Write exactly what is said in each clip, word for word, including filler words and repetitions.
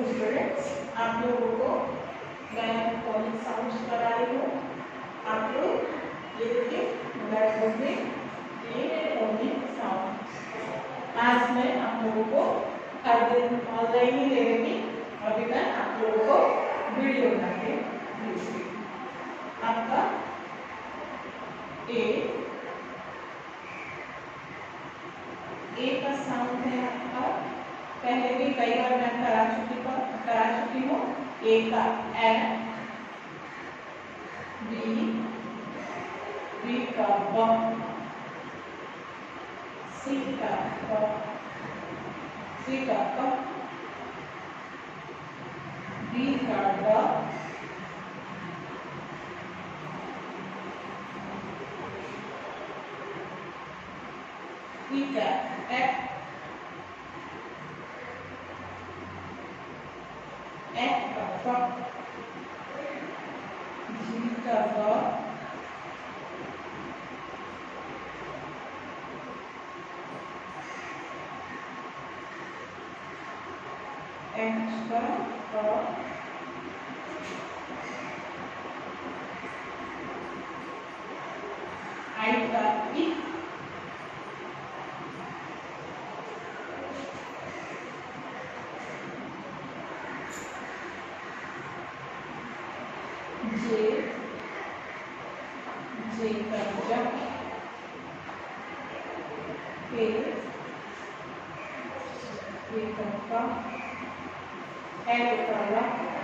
Students, आप लोगों को मैं कॉलिंग साउंड्स करा रही हूँ। आप लोग ये देखिए ब्लैक बोर्ड में ये कॉलिंग साउंड। आज मैं आप लोगों को हर दिन ऑनलाइन ही ले रही थी। अभी मैं आप लोगों को वीडियो बना के दूँगी। आपका ए ए का साउंड है आपका, पहले भी कई बार मैं करा चुकी करा चुकी हूँ। ए का ए, बी बी का ब, सी का ब, सी का क, डी का ड, ई का एफ, एफ का फ, जी का ग, एच का क, आई का ई, जे जे का ज, के के का क, एल का ल,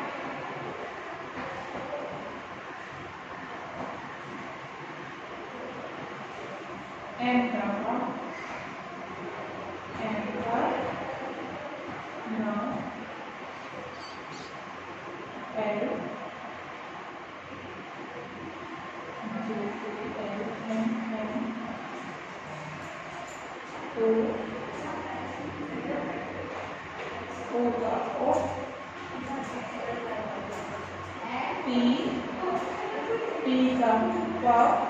एम का म, एम का न, एल, जे से L, M M, O, O का ओ, पी पी का प,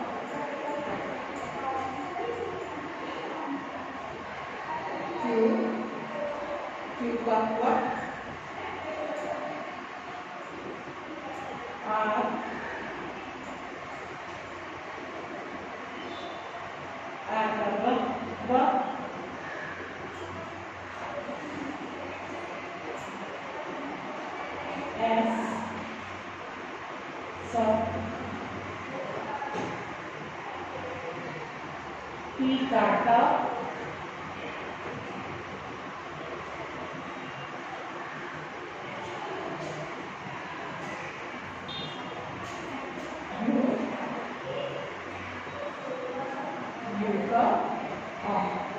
क्यू क्यू का प, आर आर का ब, ब, एस स, टी का ट, यू का आ।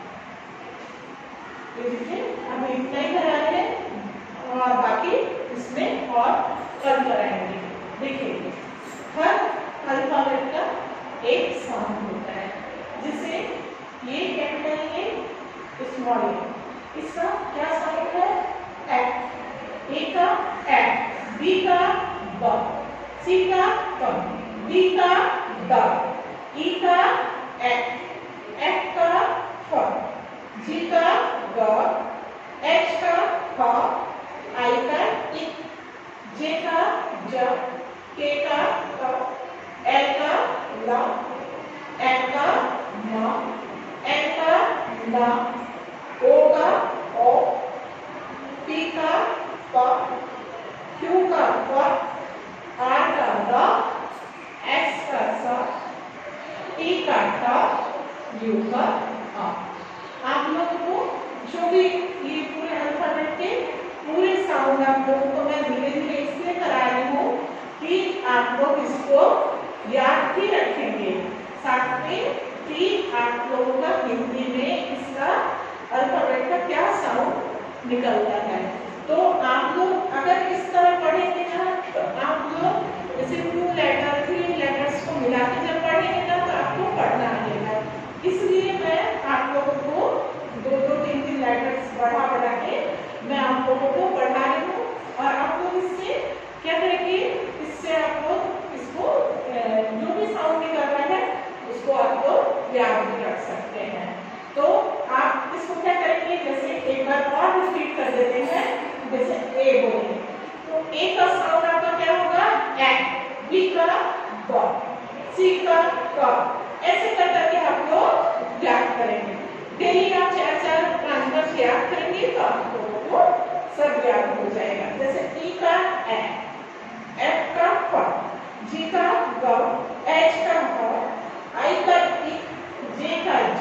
देखिए अब इतना ही करा रहे हैं और बाकी इसमें और कल कराएंगे। देखिए हर अल्फाबेट का एक साउंड होता है, जिसे ये कैपिटल ए स्मॉल ए, इसका क्या साउंड है? ए, ए का ए, बी का ब, सी का क, डी का ड, ई का ए, एफ का फ, जी का ग, एच का ख, आई का इ, जे का ज, के का क, एल का ल, एम का म, एन का न, ओ का ओ, पी का प, क्यू का प, आर का र, एस का स, टी का ट, यू का आ। आप लोगों को जो भी ये पूरे अल्फाबेट के पूरे साउंड आप लोगों को मैं धीरे धीरे इसलिए करा रही हूँ कि आप लोग इसको याद भी रखेंगे, साथ में कि आप लोगों का हिंदी में इसका अल्फाबेट का क्या साउंड निकलता है। तो आप लोग अगर इस तरह पढ़ेंगे ना, तो आप लोग जैसे टू लेटर थ्री लेटर्स को मिला के जब पढ़ेंगे ना, तो आपको पढ़ना आएगा। इसलिए मैं आप लोगों को दो दो तीन तीन लेटर्स बढ़ा बढ़ा के मैं आप लोगों को पढ़ा रही हूँ, और आप लोग इससे क्या करेंगे, इससे आप लोग इसको जो भी साउंड निकल रहा है उसको आप लोग याद भी रख सकते हैं। तो आप इसको क्या करेंगे, जैसे एक बार और रिपीट कर देते हैं, जैसे ए बोलेंगे।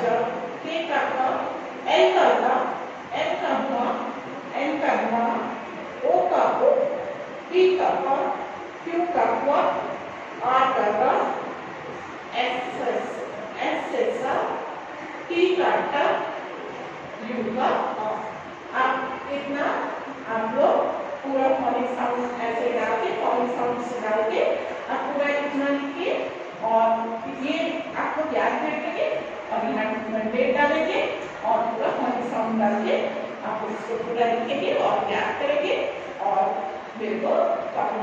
ज, के का क, एल का ल, एम का म, एन का म, ओ का ओ, पी का प, क्यू का क्व, आर का र, एस एस से स, टी का ट, यू का अ। अब इतना आप लोग पूरा फोनिक साउंड ऐसे डाल के फोनिक साउंड से डाल के आप पूरा इतना लिखिए और ये आपको याद रखेंगे और यहाँ डेट डालेंगे और पूरा फोनिक साउंड डाल के आप इसको पूरा लिखेंगे और याद करेंगे और मेरे को